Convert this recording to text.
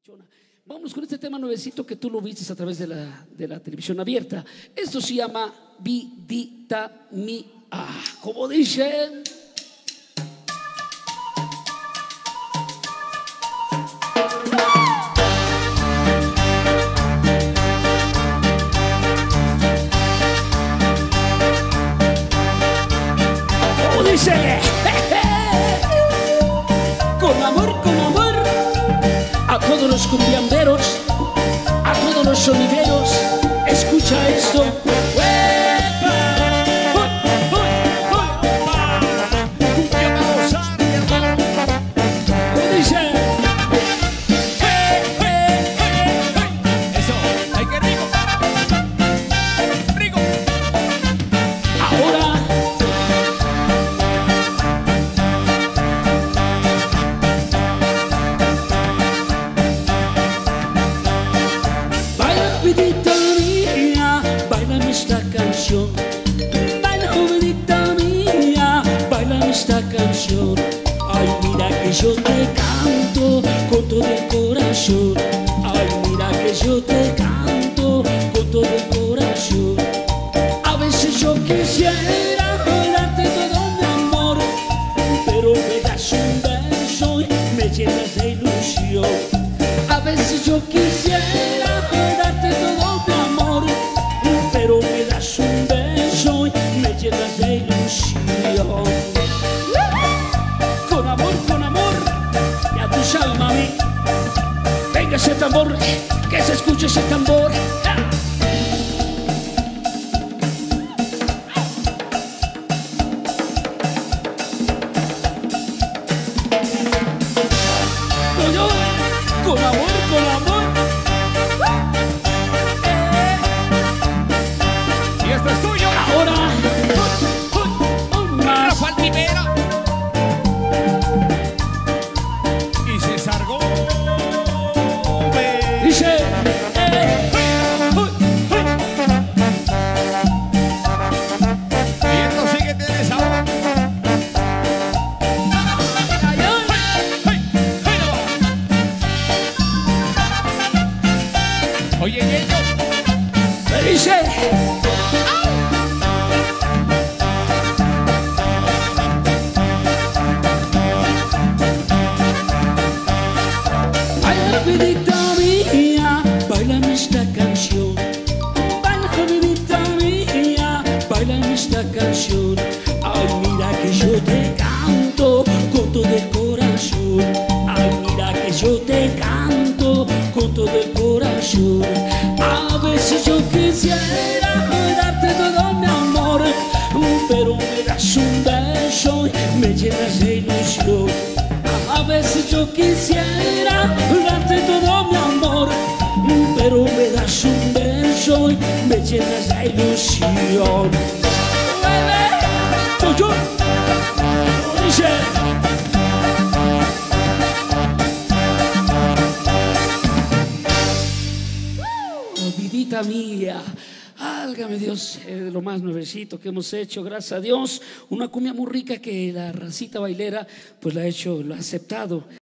Vamos con este tema nuevecito que tú lo viste a través de la televisión abierta. Esto se llama Vidita Mía. Como dice. Como dice. Con amor, a todos los cumbiamberos, a todos los sonideros, escucha esto. Vidita mía, bailame esta canción. Baila, jovenita mía, bailame esta canción. Ay, mira que yo te canto con todo el corazón. Ay, mira que yo te canto con todo el corazón. A veces yo quisiera darte todo mi amor, pero me das un beso y me llenas de ilusión. A veces yo quisiera darte todo mi amor, pero me das un beso y me llenas de ilusión. Con amor, ya tú sabes, mami. Venga ese tambor, que se escuche ese tambor. Con amor. Y esto es tuyo. Ahora, Rafael Rivera y César Gómez. dice. Y esto sigue tiene sabor. Oye, ellos. Me dice. Baila, vidita mía, bailame esta canción. Baila, vidita mía, bailame esta canción. Ay, mira que yo te canto con todo el corazón. Ay, mira que yo te canto con todo el corazón. A veces yo quisiera darte todo mi amor, pero me das un beso y me llenas de ilusión. A veces yo quisiera darte todo mi amor, pero me das un beso y me llenas de ilusión. Yo, dice. Vidita mía, álgame Dios, lo más nuevecito que hemos hecho, gracias a Dios, una cumbia muy rica que la racita bailera pues la ha hecho, lo ha aceptado.